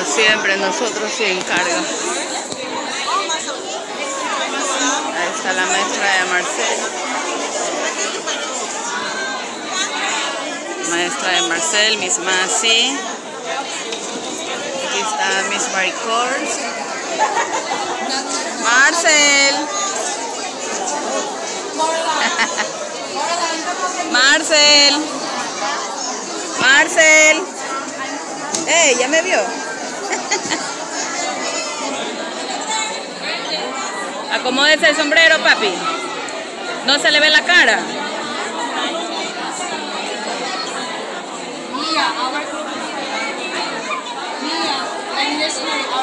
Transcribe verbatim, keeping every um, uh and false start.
siempre, nosotros sin carga. Ahí está la maestra de Marcel. Maestra de Marcel, Miss Masi. Aquí está Miss Maricors. Marcel. Marcel. Marcel. ¡Ey! ¿Ya me vio? Acomódese el sombrero, papi. No se le ve la cara. Mia, our Mia, and this